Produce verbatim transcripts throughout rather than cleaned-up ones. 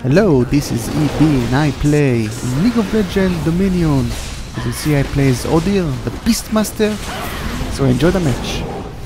Hello, this is E B and I play in League of Legends Dominion. As you see, I play as Odir, the Beastmaster, so enjoy the match.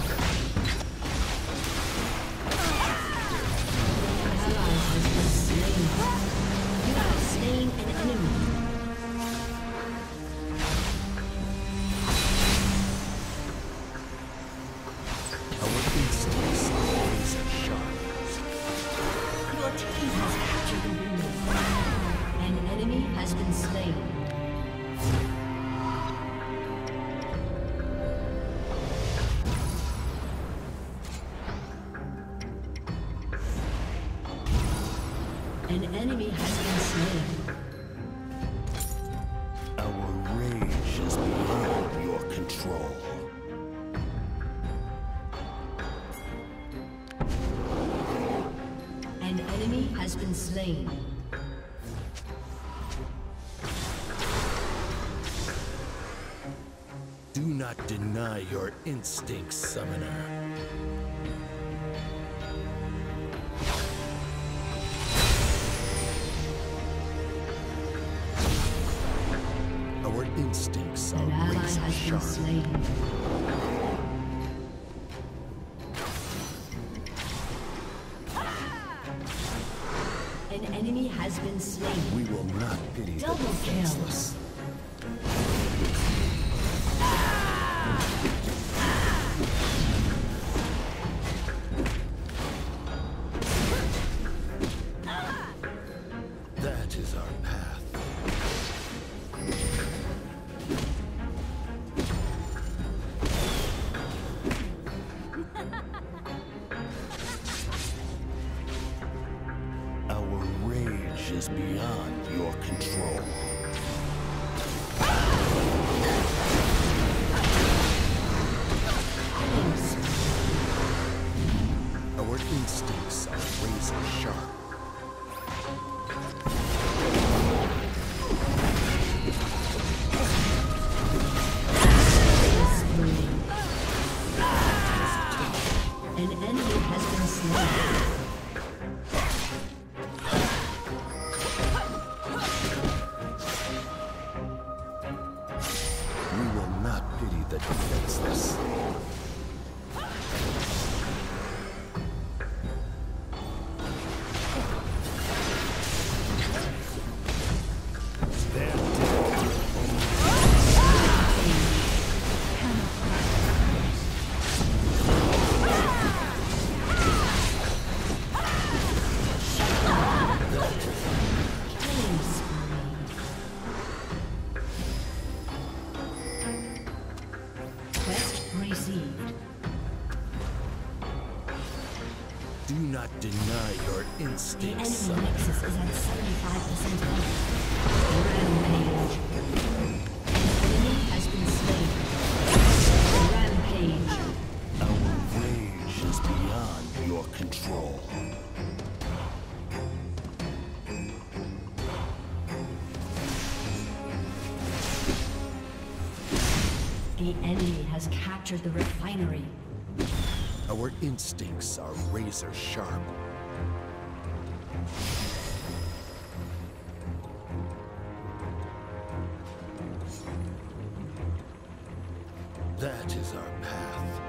An enemy has been slain. Our rage is beyond your control. An enemy has been slain. Do not deny your instincts, summoner. Our instincts An are ally razor has been sharp. slain. An enemy has been slain. We will not pity the Double kill. defenseless. That is our path. Our rage is beyond your control. Our instincts are razor sharp. An enemy has been slain. We will not pity the defenseless. Their death Killing spree. Quest received. do not deny your The instincts, enemy summoner. nexus is at seventy-five percent health. Rampage. An enemy has been slain. Rampage. Our rage is beyond your control. The enemy has captured the refinery. Our instincts are razor sharp. That is our path.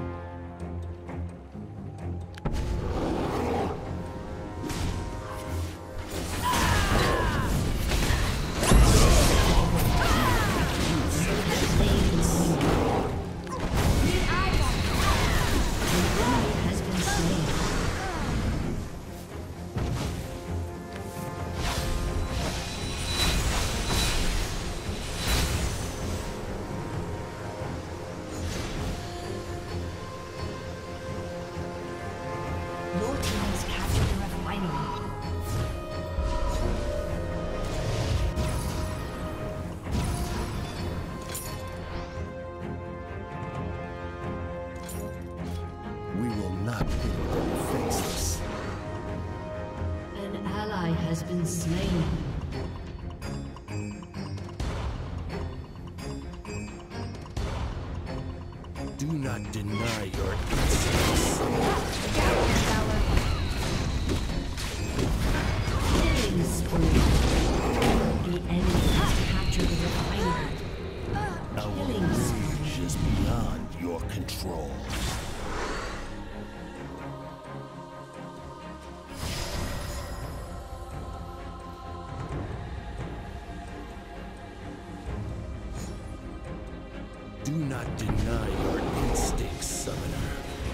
Has been slain. Your team has captured the refinery. We will not pity the defenseless. An ally has been slain. Do not deny your instincts. Killing control. Do not deny your instincts, summoner.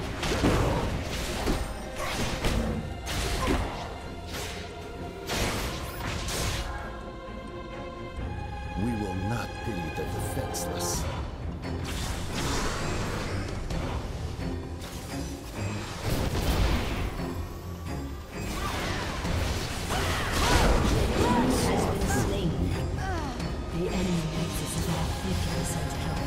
We will not pity the defenseless. Has been slain. The enemy nexus is at fifty percent health.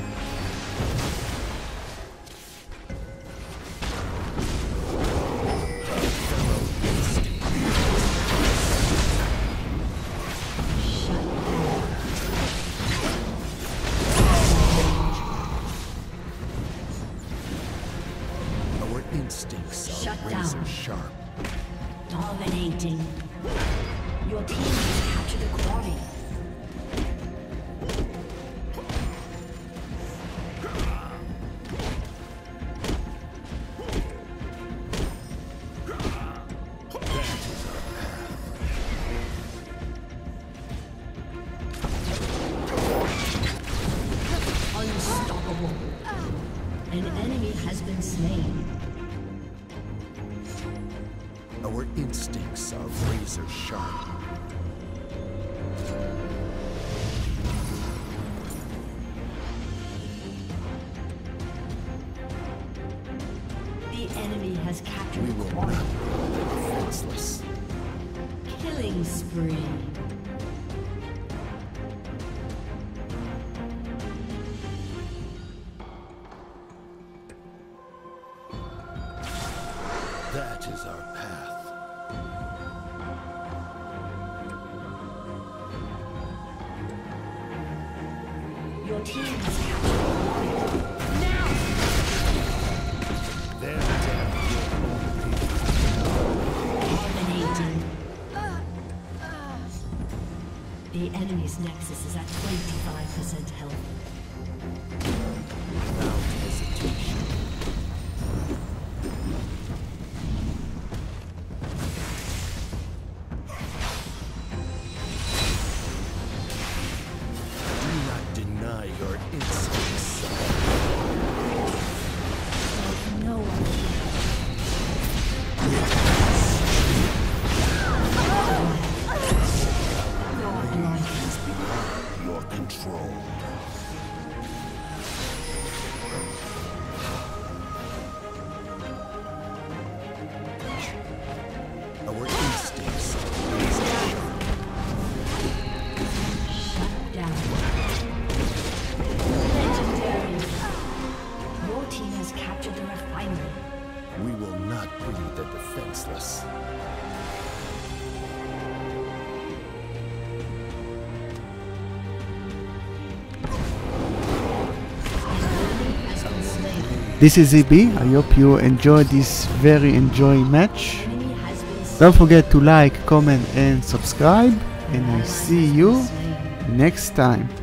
Our instincts are Shut razor down. sharp. Dominating. Your team has captured a quarry. Unstoppable. An enemy has been slain. Our instincts are razor sharp. The enemy has captured We a will quarry. not pity the defenseless. Killing spree. That is our path. Your team has captured a quarry. Now! Their death will Dominating. The enemy's nexus is at twenty-five percent health. without hesitation. Do not deny your instincts. No one Is beyond your control. Our instincts are shut down. Legendary. Your team has captured a refinery. We will not pity the defenseless. Has been slain. This is E B. I hope you enjoyed this very enjoying match. Enemy has been slain. Don't forget to like, comment and subscribe. And I see you Slain. next time.